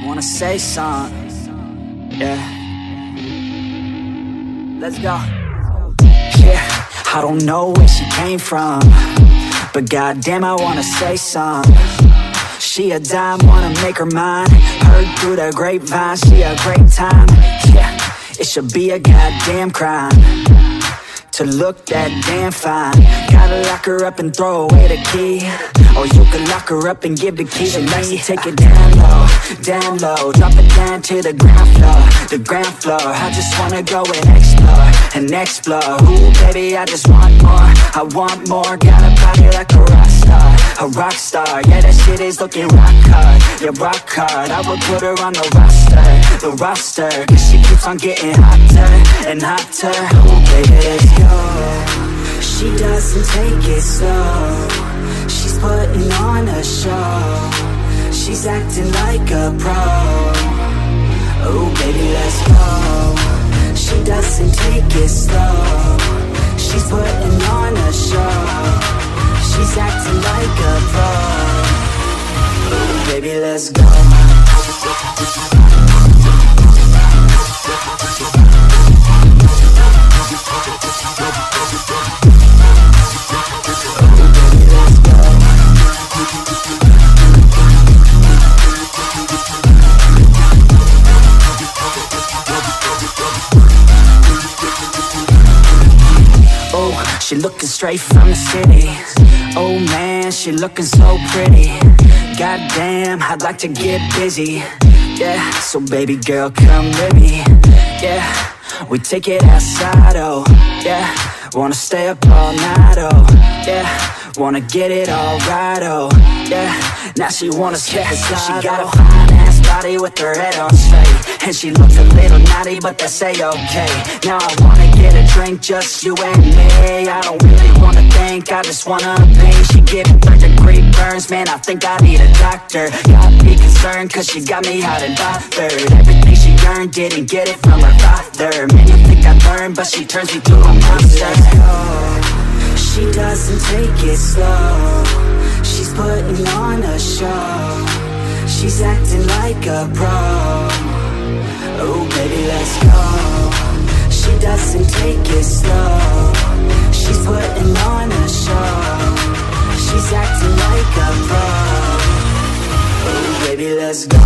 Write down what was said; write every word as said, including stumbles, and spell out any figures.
Wanna say something, yeah. Let's go. Yeah, I don't know where she came from, but goddamn, I wanna say something. She a dime, wanna make her mine. Heard through the grapevine, she a great time. Yeah, it should be a goddamn crime to look that damn fine. Gotta lock her up and throw away the key, or you can lock her up and give the key to me. Take it down low, down low, drop it down to the ground floor, the ground floor. I just wanna go and explore, and explore. Ooh, baby, I just want more, I want more. Got a body like a rock star, a rock star. Yeah, that shit is looking rock hard, yeah, rock hard. I would put her on the roster, the roster, cause she keeps on getting hotter and hotter. Ooh, baby, let's go. She doesn't take it slow, she's putting on a show. She's acting like a pro. Oh baby, let's go. She doesn't take it slow, she's putting on a show. She's acting like a pro. Oh baby, let's go. Oh, she looking straight from the city. Oh man, she looking so pretty. Goddamn, I'd like to get busy. Yeah, so baby girl, come with me. Yeah, we take it outside, oh yeah. Wanna stay up all night, oh yeah. Wanna get it all right, oh yeah. Now she wanna skip aside. She got a fine ass body with her head on straight, and she looks a little naughty, but that's a-okay. Now I wanna get a drink, just you and me. I don't really wanna think, I just wanna be. She giving third degree burns, man, I think I need a doctor. Got me concerned, cause she got me hot and bothered. Everything she earned, didn't get it from her father. Man, you think I learned, but she turns me to a monster. She doesn't take it slow, she's putting on a show. She's acting like a pro. Oh baby, let's go. She doesn't take it slow, she's putting on a show. She's acting like a pro. Oh baby, let's go.